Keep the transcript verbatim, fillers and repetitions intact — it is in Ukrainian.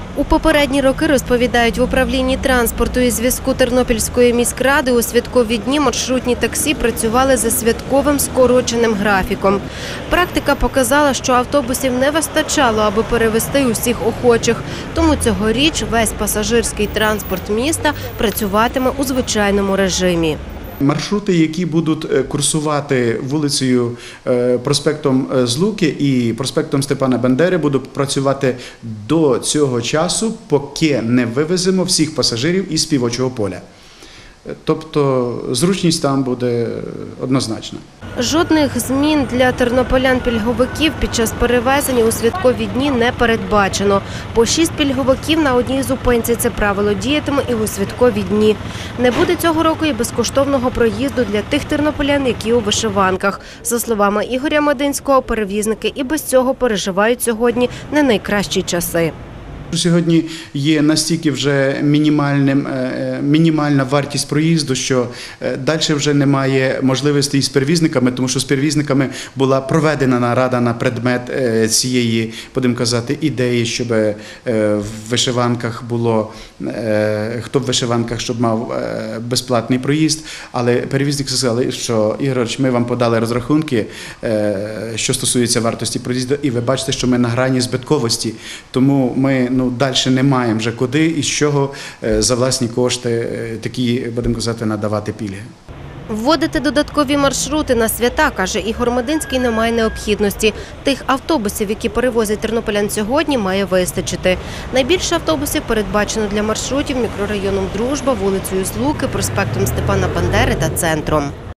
У попередні роки, розповідають в управлінні транспорту і зв'язку Тернопільської міськради, у святкові дні маршрутні таксі працювали за святковим скороченим графіком. Практика показала, що автобусів не вистачало, аби перевезти усіх охочих. Тому цьогоріч весь пасажирський транспорт міста працюватиме у звичайному режимі. Маршрути, які будуть курсувати вулицею проспектом Злуки і проспектом Степана Бандери, будуть працювати до цього часу, поки не вивеземо всіх пасажирів із Співочого поля. Тобто зручність там буде однозначна. Жодних змін для тернополян-пільговиків під час перевезення у святкові дні не передбачено. По шість пільговиків на одній зупинці. Це правило діятиме і у святкові дні. Не буде цього року і безкоштовного проїзду для тих тернополян, які у вишиванках. За словами Ігоря Мединського, перевізники і без цього переживають сьогодні не найкращі часи. Сьогодні є настільки вже мінімальним, мінімальна вартість проїзду, що далі вже немає можливостей з перевізниками, тому що з перевізниками була проведена нарада на предмет цієї, будемо казати, ідеї, щоб в вишиванках було, хто в вишиванках, щоб мав безплатний проїзд. Але перевізники сказали, що Ігорович, ми вам подали розрахунки, що стосується вартості проїзду, і ви бачите, що ми на грані збитковості, тому ми Ну, далі не маємо вже куди і з чого за власні кошти такі, будемо казати, надавати пільги. Вводити додаткові маршрути на свята, каже Ігор Мединський, немає необхідності. Тих автобусів, які перевозять тернополян сьогодні, має вистачити. Найбільше автобусів передбачено для маршрутів мікрорайоном Дружба, вулицею Злуки, проспектом Степана Бандери та центром.